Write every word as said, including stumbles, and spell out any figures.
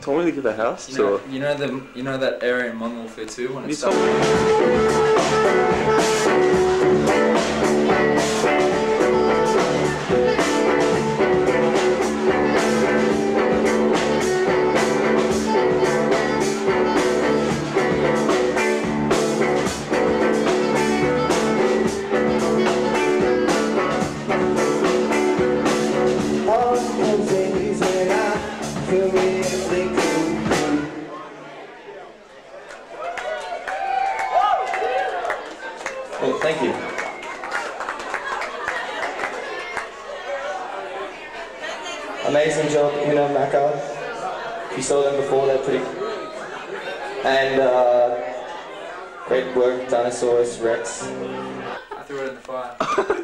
told me to get the house You know, tour. you know the you know that area in Modern Warfare two when You it's told me. Well, thank you. Amazing job, you know, Macca. You saw them before, they're pretty. And uh, great work, Dinosaurus Rex. I threw it in the fire.